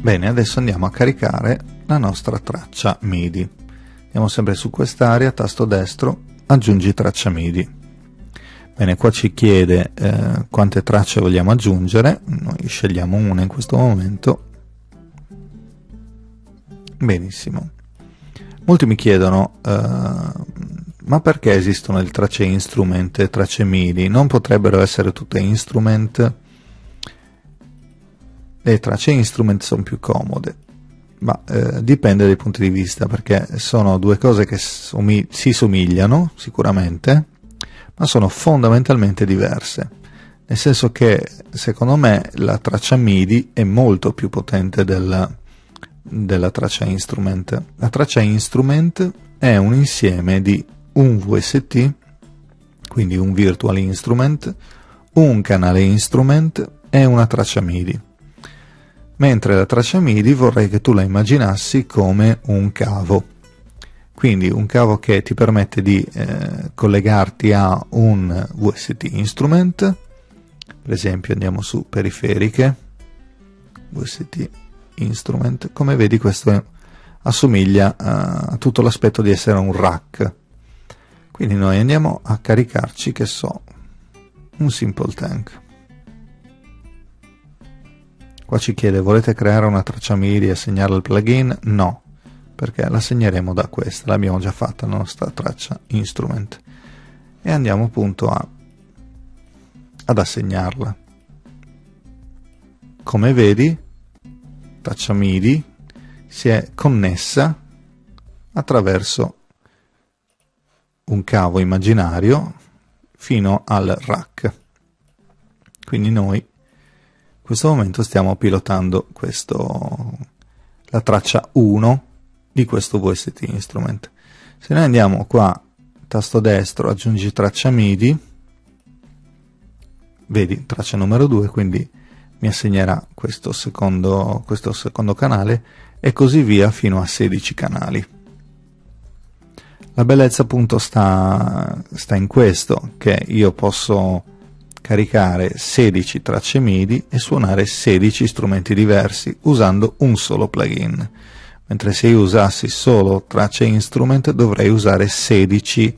Bene, adesso andiamo a caricare la nostra traccia MIDI. Andiamo sempre su quest'area, tasto destro, aggiungi traccia MIDI. Bene, qua ci chiede quante tracce vogliamo aggiungere, noi scegliamo una in questo momento. Benissimo. Molti mi chiedono, ma perché esistono le tracce instrument e tracce MIDI? Non potrebbero essere tutte instrument? Le tracce instrument sono più comode, ma dipende dai punti di vista, perché sono due cose che si somigliano sicuramente, ma sono fondamentalmente diverse, nel senso che secondo me la traccia MIDI è molto più potente della traccia instrument. La traccia instrument è un insieme di un VST, quindi un virtual instrument, un canale instrument e una traccia MIDI. Mentre la traccia MIDI vorrei che tu la immaginassi come un cavo, quindi un cavo che ti permette di collegarti a un VST instrument. Per esempio andiamo su periferiche, VST instrument, come vedi questo assomiglia a tutto l'aspetto di essere un rack, quindi noi andiamo a caricarci, che so, un Simple Tank. Qua ci chiede: volete creare una traccia MIDI e assegnarla al plugin? No, perché la segneremo da questa, l'abbiamo già fatta la nostra traccia instrument, e andiamo appunto ad assegnarla. Come vedi, traccia MIDI si è connessa attraverso un cavo immaginario fino al rack, quindi noi in questo momento stiamo pilotando la traccia 1 di questo VST instrument. Se noi andiamo qua, tasto destro, aggiungi traccia MIDI, vedi traccia numero 2, quindi mi assegnerà questo secondo canale, e così via fino a 16 canali. La bellezza appunto sta in questo, che io posso caricare 16 tracce MIDI e suonare 16 strumenti diversi usando un solo plugin, mentre se io usassi solo tracce instrument dovrei usare 16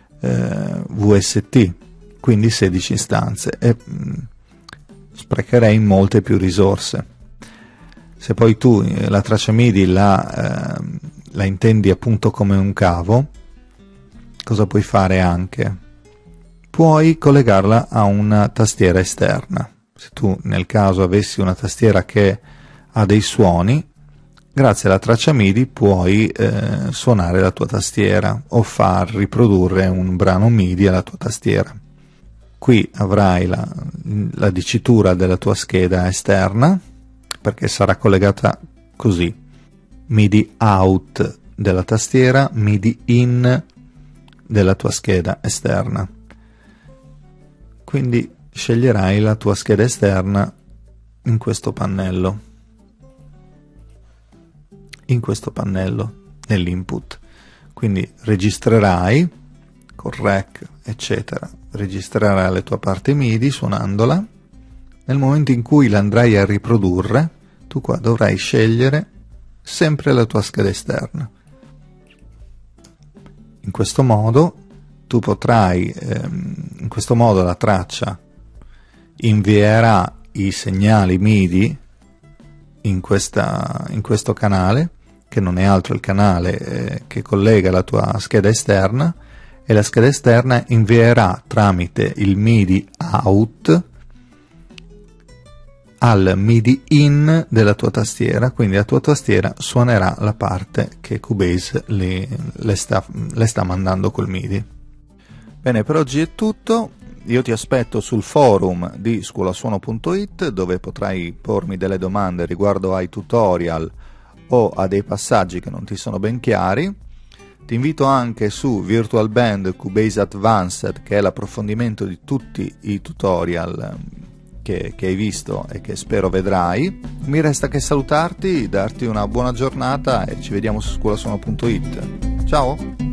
VST, quindi 16 istanze, e sprecherei molte più risorse. Se poi tu la traccia MIDI la intendi appunto come un cavo, cosa puoi fare anche? Puoi collegarla a una tastiera esterna. Se tu nel caso avessi una tastiera che ha dei suoni, grazie alla traccia MIDI puoi suonare la tua tastiera o far riprodurre un brano MIDI alla tua tastiera. Qui avrai la dicitura della tua scheda esterna, perché sarà collegata così: MIDI out della tastiera, MIDI in della tua scheda esterna. Quindi sceglierai la tua scheda esterna in questo pannello, nell'input. Quindi registrerai col rec eccetera, registrerai la tua parte MIDI suonandola. Nel momento in cui la andrai a riprodurre, tu qua dovrai scegliere sempre la tua scheda esterna. In questo modo tu potrai, in questo modo la traccia invierà i segnali MIDI in questo canale, che non è altro il canale che collega la tua scheda esterna, e la scheda esterna invierà tramite il MIDI out al MIDI in della tua tastiera, quindi la tua tastiera suonerà la parte che Cubase le sta mandando col MIDI. Bene, per oggi è tutto. Io ti aspetto sul forum di scuolasuono.it, dove potrai pormi delle domande riguardo ai tutorial o a dei passaggi che non ti sono ben chiari. Ti invito anche su Virtual Band Cubase Advanced, che è l'approfondimento di tutti i tutorial che hai visto e che spero vedrai. Mi resta che salutarti, darti una buona giornata e ci vediamo su scuolasuono.it. Ciao!